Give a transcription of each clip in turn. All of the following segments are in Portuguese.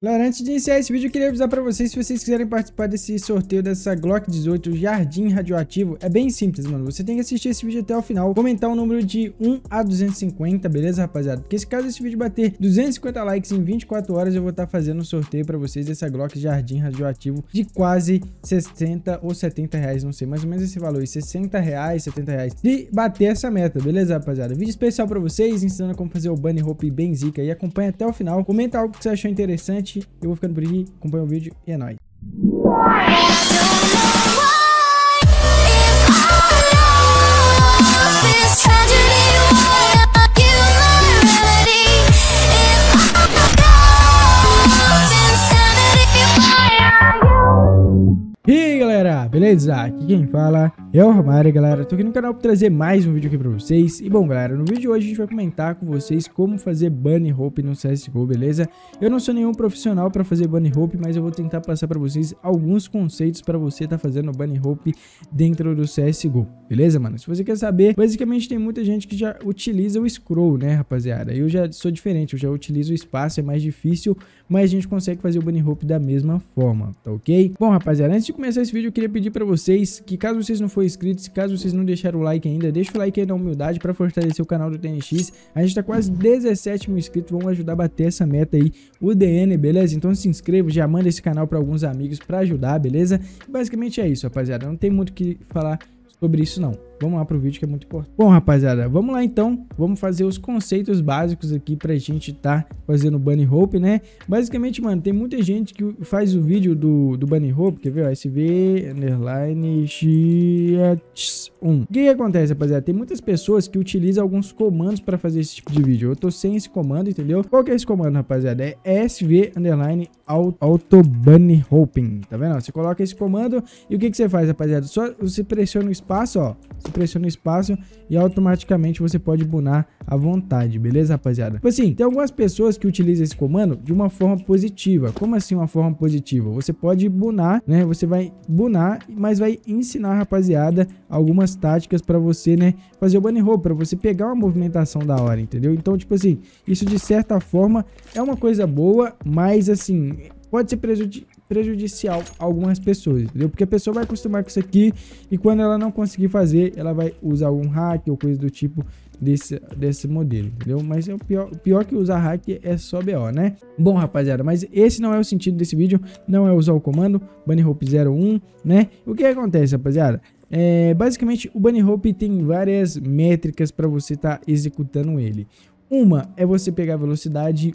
Galera, antes de iniciar esse vídeo, eu queria avisar pra vocês, se vocês quiserem participar desse sorteio dessa Glock 18 Jardim Radioativo, é bem simples, mano. Você tem que assistir esse vídeo até o final, comentar o número de 1 a 250, beleza, rapaziada? Porque se caso esse vídeo bater 250 likes em 24 horas, eu vou estar fazendo um sorteio pra vocês dessa Glock Jardim Radioativo de quase 60 ou 70 reais, não sei, mais ou menos esse valor, 60 reais, 70 reais, de bater essa meta, beleza, rapaziada? Vídeo especial pra vocês, ensinando como fazer o bunny hope bem zica e acompanha até o final, comenta algo que você achou interessante. Eu vou ficando por aqui, acompanha o vídeo e é nóis. E aí galera, beleza? Aqui quem fala é o Romário, galera. Tô aqui no canal pra trazer mais um vídeo aqui pra vocês. E bom, galera, no vídeo de hoje a gente vai comentar com vocês como fazer bunny hope no CSGO, beleza? Eu não sou nenhum profissional pra fazer bunny hope, mas eu vou tentar passar pra vocês alguns conceitos pra você tá fazendo bunny hope dentro do CSGO, beleza, mano? Se você quer saber, basicamente tem muita gente que já utiliza o scroll, né, rapaziada? Eu já sou diferente, eu já utilizo o espaço, é mais difícil, mas a gente consegue fazer o bunny hope da mesma forma, tá ok? Bom, rapaziada, antes de começar esse vídeo, eu queria pedir pra vocês que, caso vocês não forem inscritos, caso vocês não deixaram o like ainda, deixa o like aí na humildade pra fortalecer o canal do TNX. A gente tá quase 17 mil inscritos, vamos ajudar a bater essa meta aí, o DN, beleza? Então se inscreva, já manda esse canal pra alguns amigos pra ajudar, beleza? E basicamente é isso, rapaziada, não tem muito o que falar sobre isso não. Vamos lá pro vídeo que é muito importante. Bom, rapaziada, vamos lá então. Vamos fazer os conceitos básicos aqui pra gente tá fazendo bunny hope, né? Basicamente, mano, tem muita gente que faz o vídeo do bunny hope, quer ver? Ó, SV underline x1. O que acontece, rapaziada? Tem muitas pessoas que utilizam alguns comandos pra fazer esse tipo de vídeo. Eu tô sem esse comando, entendeu? Qual que é esse comando, rapaziada? É SV underline auto bunny hoping, tá vendo? Você coloca esse comando e o que você faz, rapaziada? Só você pressiona o espaço, ó. Você pressiona o espaço e automaticamente você pode bunar à vontade, beleza, rapaziada? Tipo assim, tem algumas pessoas que utilizam esse comando de uma forma positiva. Como assim uma forma positiva? Você pode bunar, né? Você vai bunar, mas vai ensinar, rapaziada, algumas táticas pra você, né, fazer o bunny hope, pra você pegar uma movimentação da hora, entendeu? Então, tipo assim, isso de certa forma é uma coisa boa, mas assim, pode ser prejudicial a algumas pessoas, entendeu? Porque a pessoa vai acostumar com isso aqui e quando ela não conseguir fazer, ela vai usar algum hack ou coisa do tipo desse modelo, entendeu? Mas é o pior que usar hack é só BO, né? Bom, rapaziada, mas esse não é o sentido desse vídeo, não é usar o comando bunny hope 01, né? O que acontece, rapaziada? Basicamente o bunny hope tem várias métricas para você estar executando ele. Uma é você pegar a velocidade,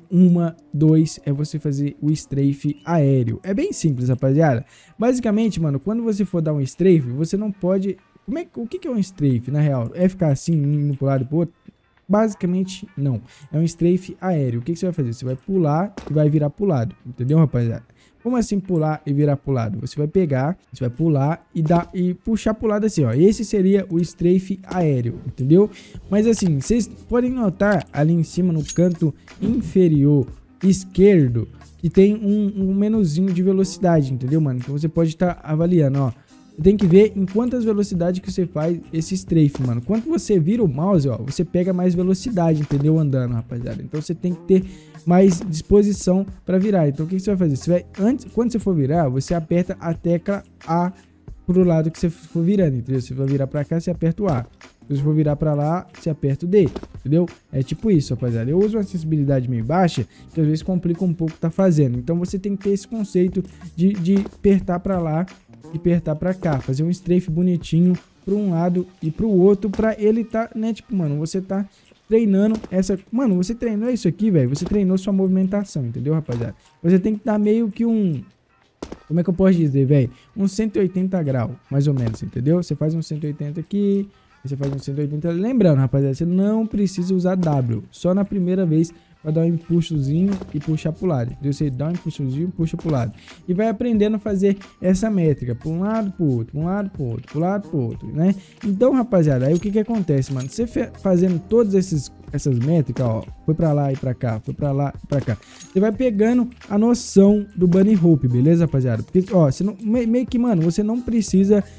dois é você fazer o strafe aéreo. É bem simples, rapaziada. Basicamente, mano, quando você for dar um strafe, você não pode... O que é um strafe, na real? É ficar assim, indo pro lado e pro outro? Basicamente, não. É um strafe aéreo. O que você vai fazer? Você vai pular e vai virar pro lado, entendeu, rapaziada? Como assim pular e virar pro lado? Você vai pegar, você vai pular e puxar pro lado assim, ó. Esse seria o strafe aéreo, entendeu? Mas assim, vocês podem notar ali em cima no canto inferior esquerdo que tem um menuzinho de velocidade, entendeu, mano? Então você pode estar avaliando, ó. Tem que ver em quantas velocidades que você faz esse strafe, mano. Quando você vira o mouse, ó, você pega mais velocidade, entendeu? Andando, rapaziada. Então você tem que ter mais disposição para virar. Então o que você vai fazer? Você vai, quando você for virar, você aperta a tecla A pro lado que você for virando, entendeu? Se for virar para cá, você aperta o A. Se você for virar para lá, você aperta o D, entendeu? É tipo isso, rapaziada. Eu uso uma acessibilidade meio baixa, que às vezes complica um pouco o que tá fazendo. Então você tem que ter esse conceito de apertar para lá e apertar pra cá, fazer um strafe bonitinho para um lado e pro outro, pra ele tá, né, tipo, mano, você tá treinando essa, mano, você treinou isso aqui, velho, você treinou sua movimentação, entendeu, rapaziada? Você tem que dar meio que um, como é que eu posso dizer, velho, um 180 graus, mais ou menos, entendeu? Você faz um 180 aqui, você faz um 180, lembrando, rapaziada, você não precisa usar W, só na primeira vez, para dar um impulsozinho e puxar pro lado. Entendeu? Você dá um impulsozinho e puxa pro lado. E vai aprendendo a fazer essa métrica. Para um lado, pro outro. Para um lado, pro outro. Para um lado, pro outro. Né? Então, rapaziada, aí o que acontece, mano? Você fazendo todas essas métricas, ó. Foi para lá e para cá. Foi para lá e para cá. Você vai pegando a noção do bunny hope, beleza, rapaziada? Porque, ó, você não, meio que, mano, você não precisa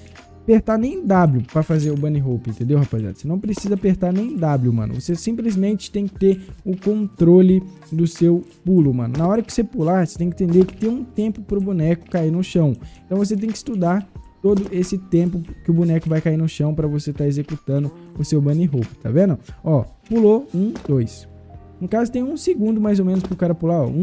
apertar nem W pra fazer o bunny hop, entendeu, rapaziada? Você não precisa apertar nem W, mano. Você simplesmente tem que ter o controle do seu pulo, mano. Na hora que você pular, você tem que entender que tem um tempo pro boneco cair no chão. Então você tem que estudar todo esse tempo que o boneco vai cair no chão pra você estar executando o seu bunny hop, tá vendo? Ó, pulou, 1, 2. No caso tem 1 segundo mais ou menos pro cara pular, ó.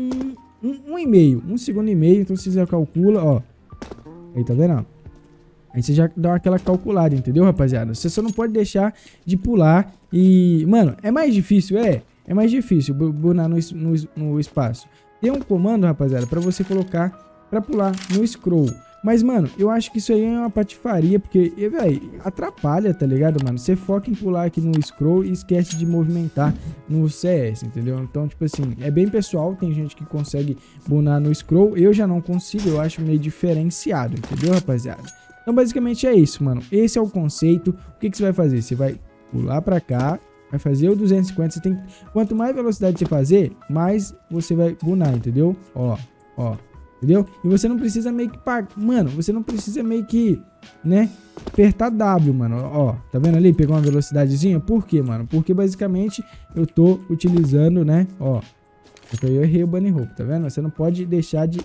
1 segundo e meio, então você já calcula, ó. Aí, tá vendo? Aí você já dá aquela calculada, entendeu, rapaziada? Você só não pode deixar de pular e... Mano, é mais difícil, é mais difícil bunar no espaço. Tem um comando, rapaziada, pra você colocar pra pular no scroll. Mas, mano, eu acho que isso aí é uma patifaria, porque, velho, atrapalha, tá ligado, mano? Você foca em pular aqui no scroll e esquece de movimentar no CS, entendeu? Então, tipo assim, é bem pessoal, tem gente que consegue bunar no scroll, eu já não consigo, eu acho meio diferenciado, entendeu, rapaziada? Então, basicamente é isso, mano. Esse é o conceito. O que você vai fazer? Você vai pular pra cá, vai fazer o 250, você tem... Quanto mais velocidade você fazer, mais você vai bunar, entendeu? Ó, ó. Entendeu? E você não precisa meio que... Mano, você não precisa meio que, né, apertar W, mano. Ó, tá vendo ali? Pegou uma velocidadezinha. Por quê, mano? Porque basicamente eu tô utilizando, né, ó. Porque eu errei o bunny hop, tá vendo? Você não pode deixar de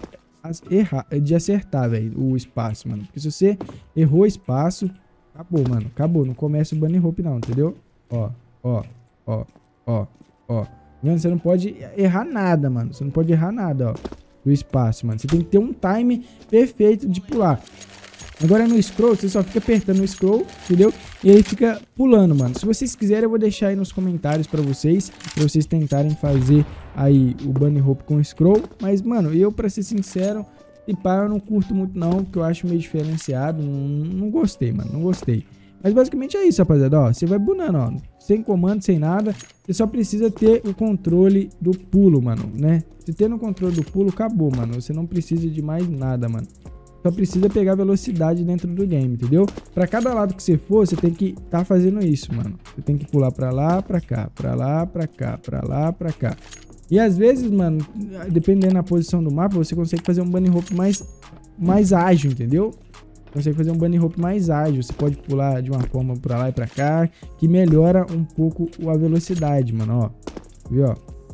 acertar, velho, o espaço, mano. Porque se você errou o espaço, acabou, mano. Acabou. Não começa o bunny hop não, entendeu? Ó, ó, ó, ó, ó. Tá vendo? Você não pode errar nada, mano. Você não pode errar nada, ó. Do espaço, mano. Você tem que ter um time perfeito de pular. Agora no scroll, você só fica apertando o scroll, entendeu? E ele fica pulando, mano. Se vocês quiserem, eu vou deixar aí nos comentários pra vocês tentarem fazer aí o bunny hop com scroll. Mas, mano, eu, pra ser sincero, eu não curto muito não, porque eu acho meio diferenciado. Não gostei, mano, não gostei. Mas basicamente é isso, rapaziada, ó. Você vai bunando, ó. Sem comando, sem nada. Você só precisa ter o controle do pulo, mano, né? Se tendo o controle do pulo, acabou, mano. Você não precisa de mais nada, mano. Só precisa pegar velocidade dentro do game, entendeu? Pra cada lado que você for, você tem que tá fazendo isso, mano. Você tem que pular pra lá, pra cá, pra lá, pra cá, pra lá, pra cá. E às vezes, mano, dependendo da posição do mapa, você consegue fazer um bunny hop mais ágil, entendeu? Consegue fazer um bunny hop mais ágil. Você pode pular de uma forma pra lá e pra cá, que melhora um pouco a velocidade, mano, ó. Viu, ó?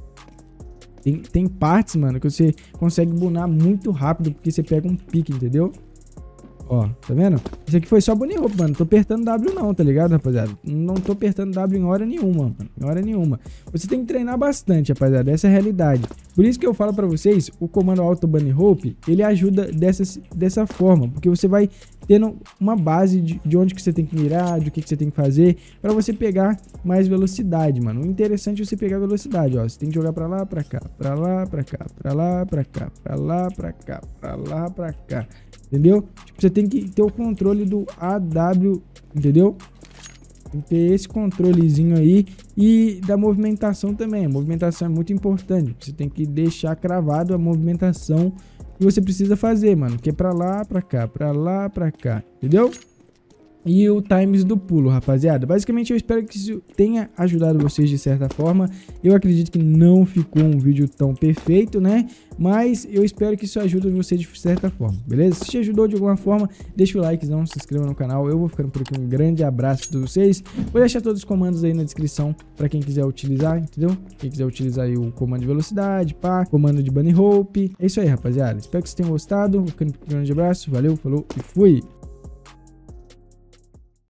Tem partes, mano, que você consegue bunar muito rápido, porque você pega um pique, entendeu? Ó, tá vendo? Isso aqui foi só bunny hop, mano. Não tô apertando W não, tá ligado, rapaziada? Não tô apertando W em hora nenhuma, mano. Em hora nenhuma. Você tem que treinar bastante, rapaziada. Essa é a realidade. Por isso que eu falo pra vocês, o comando Auto Bunny Hop, ele ajuda dessa forma. Porque você vai tendo uma base de onde que você tem que mirar, de o que você tem que fazer, pra você pegar mais velocidade, mano. O interessante é você pegar velocidade, ó. Você tem que jogar pra lá, pra cá, pra lá, pra cá, pra lá, pra cá, pra lá, pra cá, pra lá, pra cá. Entendeu? Tipo, você tem que ter o controle do AW, entendeu? Tem que ter esse controlezinho aí e da movimentação também. A movimentação é muito importante. Você tem que deixar cravado a movimentação que você precisa fazer, mano. Que é pra lá, pra cá, pra lá, pra cá. Entendeu? E o times do pulo, rapaziada. Basicamente eu espero que isso tenha ajudado vocês de certa forma. Eu acredito que não ficou um vídeo tão perfeito, né? Mas eu espero que isso ajude vocês de certa forma, beleza? Se te ajudou de alguma forma, deixa o likezão, se inscreva no canal. Eu vou ficando por aqui, um grande abraço para vocês. Vou deixar todos os comandos aí na descrição para quem quiser utilizar, entendeu? Quem quiser utilizar aí o comando de velocidade, pá, comando de bunny hop. É isso aí, rapaziada. Espero que vocês tenham gostado. Vou ficando por aqui, um grande abraço. Valeu, falou e fui!